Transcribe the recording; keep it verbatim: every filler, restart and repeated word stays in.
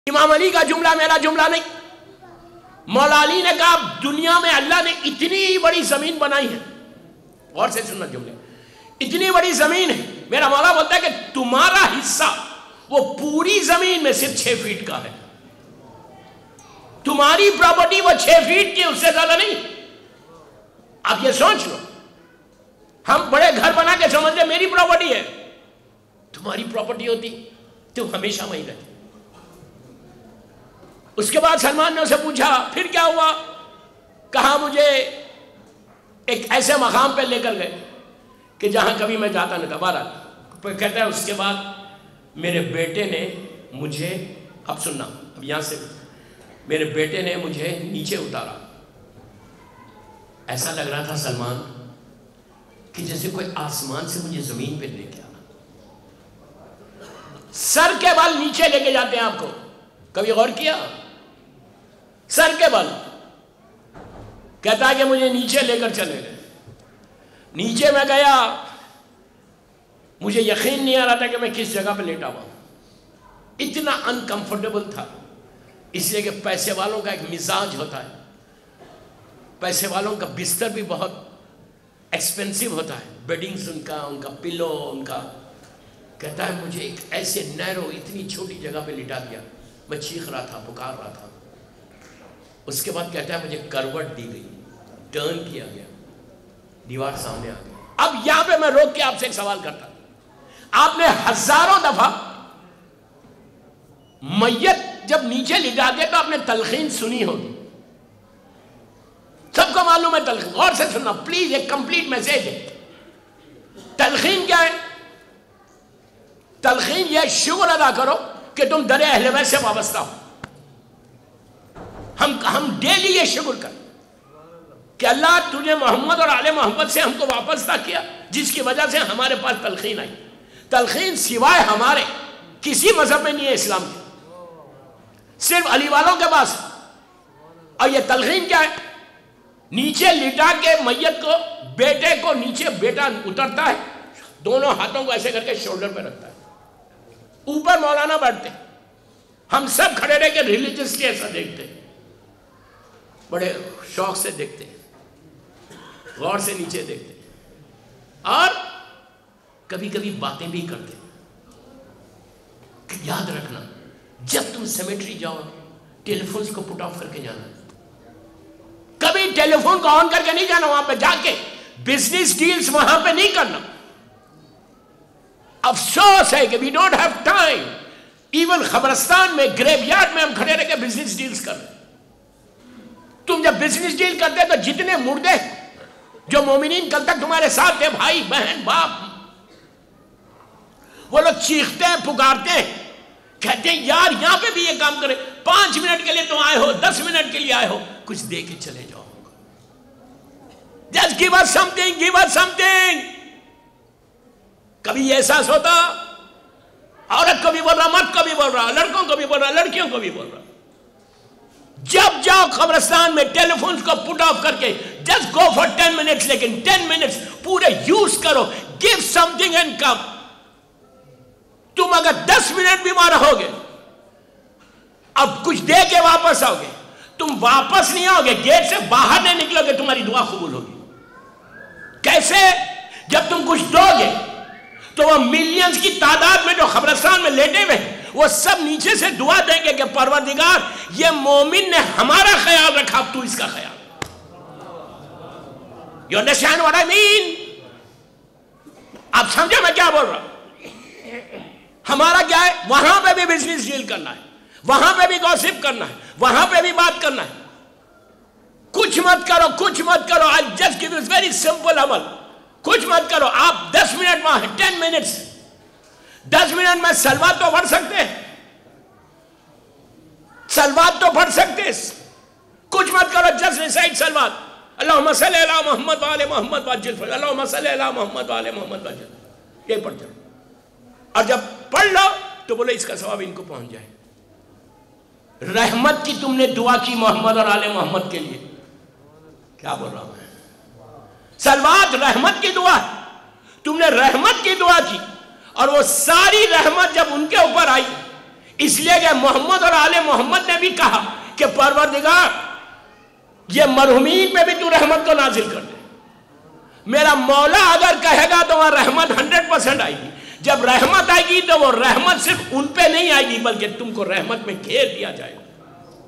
امام علی کا جملہ میرا جملہ نہیں. مولا علی نے کہا دنیا میں اللہ نے اتنی بڑی زمین بنائی ہے, غور سے سننا جملے, اتنی بڑی زمین ہے, میرا مولا بولتا ہے کہ تمہارا حصہ وہ پوری زمین میں صرف چھ فیٹ کا ہے, تمہاری پراپرٹی وہ چھ فیٹ کی, اس سے زیادہ نہیں. آپ یہ سوچ لو, ہم بڑے گھر بنا کے سمجھتے میری پراپرٹی ہے, تمہاری پراپرٹی ہوتی تو ہمیشہ وہیں رہتے. اس کے بعد سلمان نے اسے پوچھا پھر کیا ہوا؟ کہا مجھے ایک ایسے مقام پہ لے کر گئے کہ جہاں کبھی میں جاتا نہیں تھا. بہرحال کہتا ہے اس کے بعد میرے بیٹے نے مجھے, اب سننا, اب یہاں سے میرے بیٹے نے مجھے نیچے اتارا. ایسا لگ رہا تھا سلمان کہ جیسے کوئی آسمان سے مجھے زمین پہ لے کے آنا. سر کے بال نیچے لے کے جاتے ہیں آپ کو, کبھی غور کیا؟ سر کے بال. کہتا ہے کہ مجھے نیچے لے کر چلے گئے. نیچے میں گیا, مجھے یقین نہیں آ رہا تھا کہ میں کس جگہ پہ لیٹا ہوا. اتنا انکمفرٹیبل تھا, اس لیے کہ پیسے والوں کا ایک مزاج ہوتا ہے, پیسے والوں کا بستر بھی بہت ایکسپینسو ہوتا ہے, بیڈنگز ان کا, ان کا پلو ان کا. کہتا ہے مجھے ایک ایسے نیرو اتنی چھوٹی جگہ پہ لٹا دیا, میں چیخ رہا تھا, پکار رہا تھا. اس کے بعد کہتا ہے مجھے کروٹ دی گئی, ٹرن کیا گیا, دیوار سامنے آ گئی. اب یہاں پہ میں روک کے آپ سے ایک سوال کرتا ہوں, آپ نے ہزاروں دفعہ میت جب نیچے لٹا دے تو آپ نے تلقین سنی ہوگی, سب کو معلوم ہے تلقین. غور سے سننا پلیز, ایک کمپلیٹ میسج ہے. تلقین کیا ہے؟ تلقین یہ شکر ادا کرو کہ تم در اہل بیت سے وابستہ ہو. ہم ہم ڈیلی یہ شکر کر کہ اللہ تجھے محمد اور آل محمد سے ہم کو وابستہ کیا, جس کی وجہ سے ہمارے پاس تلقین آئی. تلقین سوائے ہمارے کسی مذہب میں نہیں ہے اسلام کے, صرف علی والوں کے پاس. اور یہ تلقین کیا ہے؟ نیچے لٹا کے میت کو, بیٹے کو نیچے, بیٹا اترتا ہے, دونوں ہاتھوں کو ایسے کر کے شولڈر پہ رکھتا ہے, اوپر مولانا بیٹھتے, ہم سب کھڑے رہ کے ریلیجسلی ایسا دیکھتے, بڑے شوق سے دیکھتے, غور سے نیچے دیکھتے, اور کبھی کبھی باتیں بھی کرتے. یاد رکھنا جب تم سیمیٹری جاؤ ٹیلی فونز کو پٹ آف کر کے جانا, کبھی ٹیلی فون کو آن کر کے نہیں جانا, وہاں پہ جا کے بزنس ڈیلز وہاں پہ نہیں کرنا. افسوس ہے کہ we don't have time. Even قبرستان میں, گریو یارڈ میں ہم کھڑے رہ کے بزنس ڈیلز کر رہے. تم جب بزنس ڈیل کرتے تو جتنے مردے جو مومنین کل تک تمہارے ساتھ تھے, بھائی بہن باپ, وہ لوگ چیختے ہیں, پکارتے ہیں, کہتے ہیں یار یہاں پہ بھی یہ کام کرے. پانچ منٹ کے لیے تم آئے ہو, دس منٹ کے لیے آئے ہو, کچھ دے کے چلے جاؤ. Just give us something, give us something. کبھی یہ احساس ہوتا, عورت کو بھی بول رہا, مرد کو بھی بول رہا, لڑکوں کو بھی بول رہا, لڑکیوں کو بھی بول رہا, جب جاؤ قبرستان میں ٹیلی فونز کو پٹ آف کر کے, just go for ten minutes, لیکن ten minutes پورے یوز کرو. give something and come. تم اگر دس منٹ بھی وہاں رہو گے, اب کچھ دے کے واپس آؤ گے, تم واپس نہیں آؤ گے, گیٹ سے باہر نہیں نکلو گے, تمہاری دعا قبول ہوگی. کیسے؟ جب تم کچھ دو گے تو وہ ملینز کی تعداد میں جو قبرستان میں لیٹے ہوئے وہ سب نیچے سے دعا دیں گے کہ پروردگار یہ مومن نے ہمارا خیال رکھا, اب تو اس کا خیال. You understand what I mean? آپ سمجھے میں کیا بول رہا ہوں؟ ہمارا کیا ہے؟ وہاں پہ بھی بزنس ڈیل کرنا ہے, وہاں پہ بھی گوسپ کرنا ہے, وہاں پہ بھی بات کرنا ہے. کچھ مت کرو, کچھ مت کرو. I'll just give you very simple عمل. کچھ مت کرو. آپ دس منٹ وہاں ہیں, ٹین منٹس, دس منٹ میں سلوات تو پڑھ سکتے ہیں, سلوات تو پڑھ سکتے ہیں. کچھ مت کرو, just recite سلوات. اللہم صلی علی محمد وآل محمد وعجل, اللہم صلی علی محمد وآل محمد وعجل, یہ پڑھ جاؤ. اور جب پڑھ لو تو بولو اس کا ثواب ان کو پہنچ جائے. رحمت کی تم نے دعا کی محمد اور آل محمد کے لیے. کیا بول رہا ہوں میں؟ سلوات رحمت کی دعا ہے, تم نے رحمت کی دعا کی, اور وہ ساری رحمت جب ان کے اوپر آئی, اس لیے کہ محمد اور آل محمد نے بھی کہا کہ پروردگار یہ مرحومین پہ بھی تو رحمت کو نازل کر دے. میرا مولا اگر کہے گا تو وہ رحمت ہنڈریڈ پرسنٹ آئے گی. جب رحمت آئے گی تو وہ رحمت صرف ان پہ نہیں آئے گی بلکہ تم کو رحمت میں گھیر دیا جائے گا.